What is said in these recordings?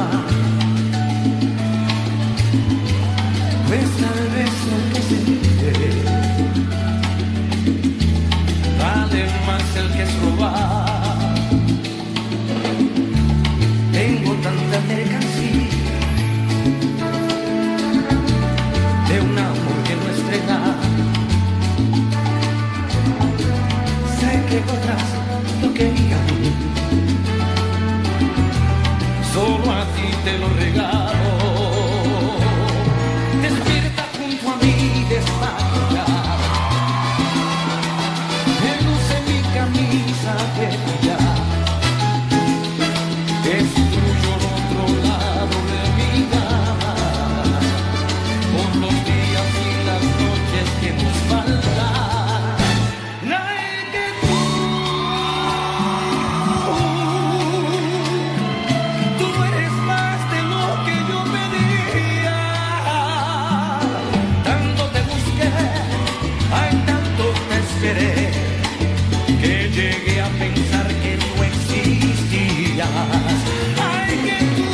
Besa el beso que se pide, vale más el que es robar. Tengo tanta mercancía de un amor que no estrena. Sé que otras lo querían, solo a ti te lo regalo. Despierta junto a mí desmaquillada, reluce mi camisa de brillar. Es tuyo el otro lado de mi cama, por los días y las noches que nos faltan. Nadie que tú eres más de lo que yo pedía. Tanto te busqué, ay, tanto te esperé, que llegué a pensar que no existías. Ay, que tú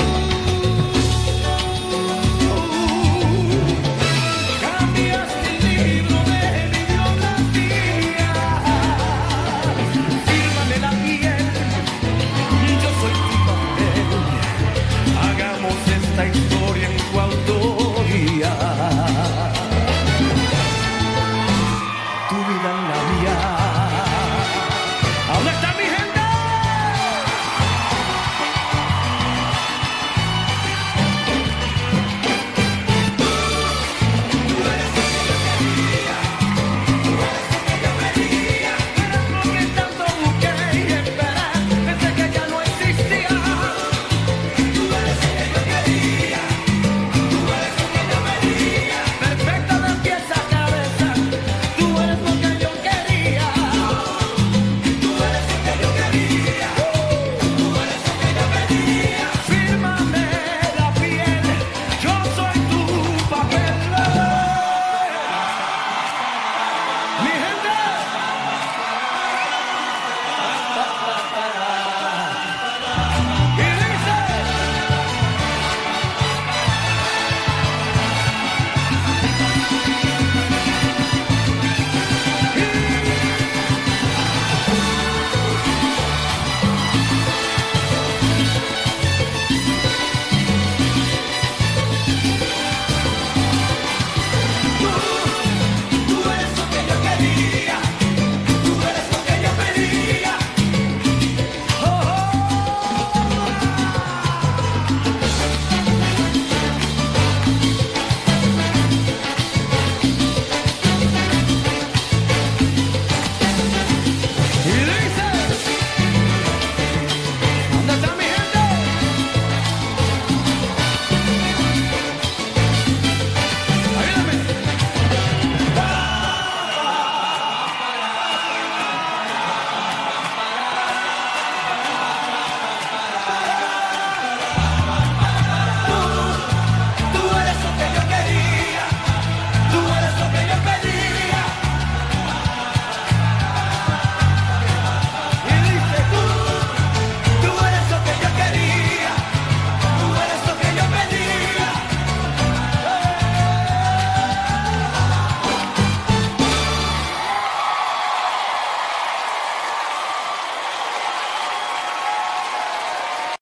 cambiaste el libro de mi biografía. Fírmame la piel, yo soy tu papel. Hagamos esta historia